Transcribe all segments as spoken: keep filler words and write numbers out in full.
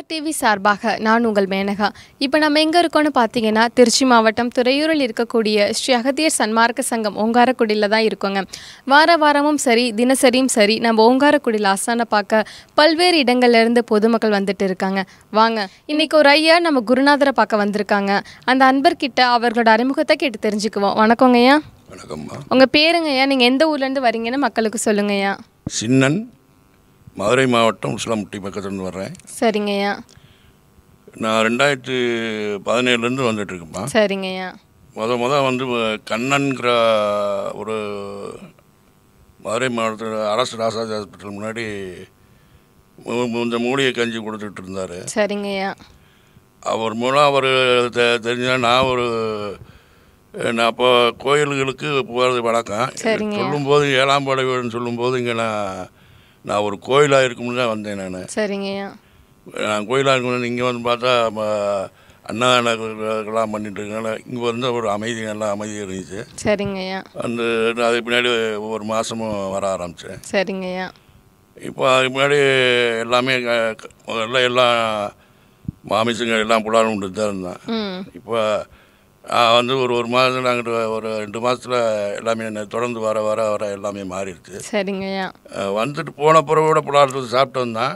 TV சார்பாக நான் உங்கள் மேனகா. இப்போ நம்ம எங்கே இருக்கோன்னு பார்த்தீங்கன்னா, திருச்சி மாவட்டம் துறையூரில் இருக்கக்கூடிய ஸ்ரீ அகத்தியர் சன்மார்க்க சங்கம் ஓங்காரக்குடியில் தான் இருக்கோங்க. வார வாரமும் சரி தினசரியும் சரி நம்ம ஓங்காரக்குடியில் ஆசானை பார்க்க பல்வேறு இடங்கள்லேருந்து பொதுமக்கள் வந்துட்டு இருக்காங்க. வாங்க, இன்றைக்கி ஒரு ஐயா நம்ம குருநாதரை பார்க்க வந்திருக்காங்க. அந்த அன்பர்கிட்ட அவர்களோட அறிமுகத்தை கேட்டு தெரிஞ்சுக்குவோம். வணக்கங்க ஐயா. வணக்கம்மா. உங்கள் பேருங்க ஐயா, நீங்கள் எந்த ஊர்லேருந்து வரீங்கன்னு மக்களுக்கு சொல்லுங்க ஐயா. சின்னன், மதுரை மாவட்டம் உசிலம்பட்டி பக்கத்துலேருந்து வர்றேன். சரிங்கய்யா. நான் ரெண்டாயிரத்து பதினேழுலேருந்து வந்துட்டுருக்கேம்மா. சரிங்கய்யா. முத முத வந்து கண்ணன்கிற ஒரு மதுரை மாவட்டத்தில் அரசு ராசாஜி ஹாஸ்பிட்டல் முன்னாடி இந்த மூலிகை கஞ்சி கொடுத்துட்டு இருந்தார். சரிங்கய்யா. அவர் மூலம் அவர் தெ தெரிஞ்ச நான் ஒரு நான் அப்போ கோயில்களுக்கு போகிறது வழக்கம். சொல்லும்போது ஏழாம் படை வீடுன்னு சொல்லும்போது இங்கே நான் நான் ஒரு கோயிலாக இருக்கும்னு தான் வந்தேன் நான். சரிங்கய்யா. நான் கோயிலாக இருக்கணும். இங்கே வந்து பார்த்தா அன்னதானங்கள்லாம் பண்ணிட்டு இருக்கனால இங்கே வந்து ஒரு அமைதி, நல்லா அமைதி இருந்துச்சு. சரிங்கய்யா. அந்த அதுக்கு பின்னாடி ஒவ்வொரு மாதமும் வர ஆரம்பித்தேன். சரிங்கய்யா. இப்போ அதுக்கு முன்னாடி எல்லாமே முதல்ல எல்லாம் மாமிசங்கள் எல்லாம் புலாலும் கொண்டு தான் இருந்தேன். இப்போ வந்து ஒரு ஒரு மாதத்தில் நாங்கள் ஒரு ரெண்டு மாதத்தில் எல்லாமே தொடர்ந்து வர வர வர எல்லாமே மாறிடுச்சு. சரிங்கய்யா. வந்துட்டு போன பிறகு கூட புலாரத்தை சாப்பிட்டு வந்தேன்.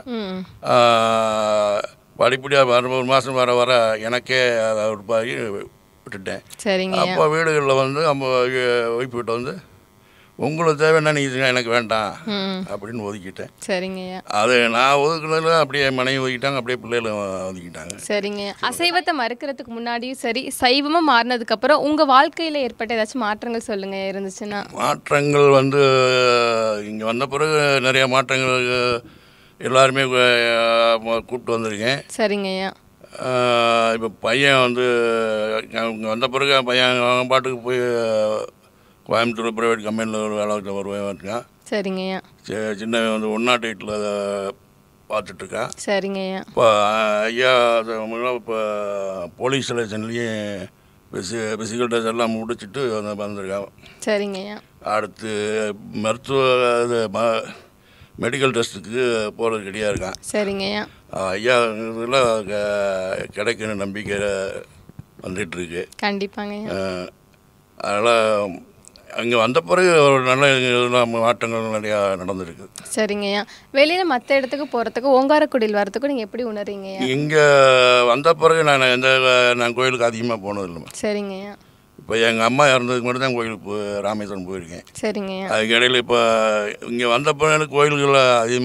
படிப்படியாக வர ஒரு மாதம் வர வர எனக்கே அதை உருப்பாகி விட்டுட்டேன். சரிங்க. அப்போ வீடுகளில் வந்து நம்ம ஒய்ஃப் வீட்டை வந்து உங்களுக்கு தேவைன்னா நீங்கள் எனக்கு வேண்டாம் அப்படின்னு ஒதுக்கிட்டேன். சரிங்கய்யா. அது நான் ஒதுக்குனதுல அப்படியே மனைவி ஒதுக்கிட்டாங்க, அப்படியே பிள்ளைகளும் ஒதுக்கிட்டாங்க. சரிங்க. அசைவத்தை மறுக்கிறதுக்கு முன்னாடியும் சரி சைவமாக மாறினதுக்கப்புறம் உங்கள் வாழ்க்கையில் ஏற்பட்ட ஏதாச்சும் மாற்றங்கள் சொல்லுங்கள் இருந்துச்சுன்னா. மாற்றங்கள் வந்து இங்கே வந்த பிறகு நிறைய மாற்றங்கள் எல்லாருமே கூப்பிட்டு வந்திருக்கேன். சரிங்கய்யா. இப்போ பையன் வந்து இங்கே வந்த பிறகு பையன் அவங்க பாட்டுக்கு போய் கோயம்புத்தூர் ப்ரைவேட் கம்பெனியில் ஒரு வேலை வருவேன் இருக்கான். சரிங்கய்யா. சின்னவன் வந்து ஒன் நாட் எயிட்டில் அதை பார்த்துட்ருக்கான். சரிங்கய்யா. இப்போ ஐயா இப்போ போலீஸ் செலெக்ஷன்லேயும் பிசி பிசிக்கல் டெஸ்ட் எல்லாம் முடிச்சுட்டு வந்து வந்திருக்கான். சரிங்கய்யா. அடுத்து மருத்துவ இது ம மெடிக்கல் டெஸ்ட்டுக்கு போகிறது ரெடியாக இருக்கான். சரிங்கய்யா. ஐயா இதில் கிடைக்கிற நம்பிக்கை வந்துட்டுருக்கு. கண்டிப்பாங்க. அதனால் அங்கே வந்த பிறகு ஒரு நல்ல இதெல்லாம் மாற்றங்கள் நிறையா நடந்திருக்கு. சரிங்கய்யா. வெளியில் மற்ற இடத்துக்கு போகிறதுக்கு ஓங்காரக்குடியில் வரத்துக்கு நீங்கள் எப்படி உணர்றீங்கய்யா? இங்கே வந்த பிறகு நான் எந்த நான் கோயிலுக்கு அதிகமாக போனதில்லைம்மா. சரிங்கய்யா. இப்போ எங்கள் அம்மா இறந்ததுக்கு மட்டும் தான் கோயிலுக்கு போ ராமேஸ்வரம் போயிருக்கேன். சரிங்கய்யா. அதுக்கு இடையில் இப்போ இங்கே வந்த பிறகு கோயில்களில்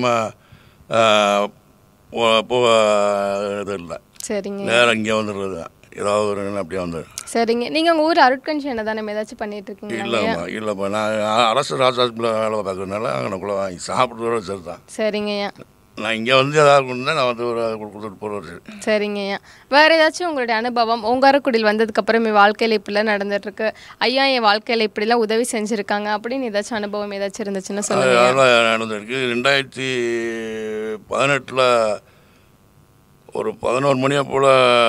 அதிகமாக போக இது இல்லை. சரிங்க. நேரம் இங்கே வந்துடுறது தான், ஏதாவது ஒரு அப்படியே வந்துடும். சரிங்க. நீங்கள் உங்கள் ஊர் அருட்கஞ்சி என்ன தானே ஏதாச்சும் பண்ணிட்டு இருக்கீங்க? இல்லைம்மா இல்லைப்பா, நான் அரசு ராஜாஸ்பில் வேலை பார்க்கறதுனால அங்கனக்குள்ளே வாங்கி சாப்பிட்றதோட சரி தான். சரிங்கய்யா. நான் இங்கே வந்து ஏதாவது கொண்டு நான் வந்து ஒரு கொடுத்துட்டு போகிறது. சரிங்கய்யா. வேறு ஏதாச்சும் உங்களுடைய அனுபவம் ஓங்காரக்குடியில் வந்ததுக்கப்புறம் என் வாழ்க்கையில் இப்படிலாம் நடந்துகிட்ருக்கு, ஐயா என் வாழ்க்கையில் இப்படிலாம் உதவி செஞ்சுருக்காங்க அப்படின்னு ஏதாச்சும் அனுபவம் ஏதாச்சும் இருந்துச்சுன்னா சொல்லுங்கள். அதெல்லாம் நடந்திருக்கு. ரெண்டாயிரத்தி பதினெட்டில் ஒரு பதினோரு மணியை போல்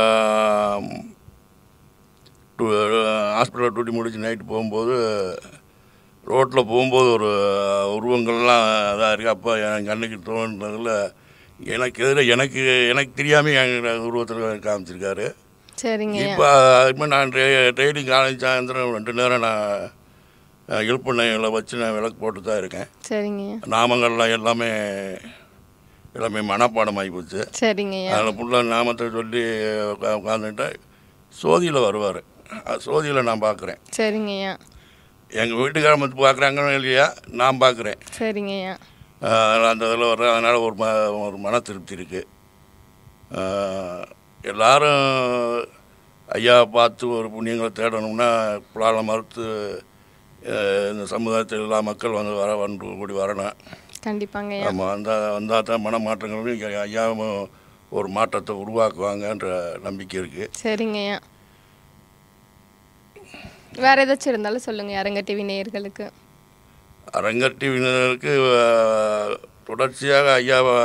டூ ஹாஸ்பிட்டலில் டியூட்டி முடிச்சு நைட்டு போகும்போது ரோட்டில் போகும்போது ஒரு உருவங்கள்லாம் இதாக இருக்குது. அப்போ என் கண்ணுக்கு தோன்றதில் எனக்கு எதிர எனக்கு எனக்கு தெரியாமல் என் உருவத்தில் காமிச்சிருக்காரு. சரிங்க. இப்போ இப்போ நான் டெய்லி காலேஜ் சாயந்தரம் ரெண்டு நேரம் நான் எழுப்புனைகளை வச்சு நான் விளக்கு போட்டு தான் இருக்கேன். சரிங்க. நாமங்கள்லாம் எல்லாமே எல்லாமே மனப்பாடம் ஆகி போச்சு. சரிங்க. அதில் ஃபுல்லாக நாமத்தை சொல்லி உட்காந்துட்டு சோதியில் வருவார். சோதியில் நான் பார்க்குறேன். சரிங்கய்யா. எங்கள் வீட்டுக்கார மத்து பார்க்குறாங்கன்னு இல்லையா, நான் பார்க்குறேன். சரிங்கய்யா. அதனால் அந்த இதில் வர்ற அதனால் ஒரு ம ஒரு மன திருப்தி இருக்குது. எல்லோரும் ஐயா பார்த்து ஒரு புண்ணியங்களை தேடணும்னா புலாலை மறுத்து இந்த சமுதாயத்தில் எல்லா மக்கள் வந்து வர வந்து கூடி வரணும். கண்டிப்பாங்க. ஆமாம், வந்தால் வந்தால் தான் மன மாற்றங்களும் ஐயாவும் ஒரு மாற்றத்தை உருவாக்குவாங்கன்ற நம்பிக்கை இருக்குது. சரிங்கய்யா. வேறு ஏதாச்சும் இருந்தாலும் சொல்லுங்கள் அரங்க டிவி நேயர்களுக்கு. அரங்க டிவி நேயர்களுக்கு தொடர்ச்சியாக ஐயாவை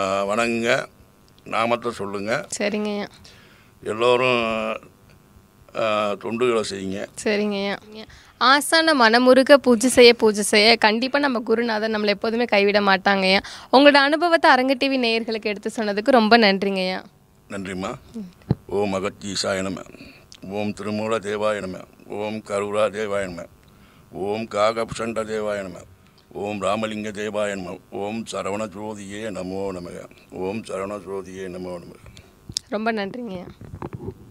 வணங்குங்க, நாமத்தை சொல்லுங்கள். சரிங்கய்யா. எல்லோரும் தொண்டுகளை செய்யுங்க. சரிங்கய்யா. ஆசான மனமுருக பூஜை செய்ய பூஜை செய்ய கண்டிப்பாக நம்ம குருநாதர் நம்மளை எப்போதுமே கைவிட மாட்டாங்கய்யா. உங்களோட அனுபவத்தை அரங்க டிவி நேயர்களுக்கு எடுத்து சொன்னதுக்கு ரொம்ப நன்றிங்கய்யா. நன்றிம்மா. ஓம் அகத்தீசாய நம, ஓம் திருமூல தேவாய நம, ஓம் கருரா தேவாய நம, ஓம் காகபுஷண்ட தேவாய நம, ஓம் ராமலிங்க தேவாய நம, ஓம் சரவண ஜோதியே நமோ நமக, ஓம் சரவண ஜோதியே நமோ நமக. ரொம்ப நன்றிங்கய்யா.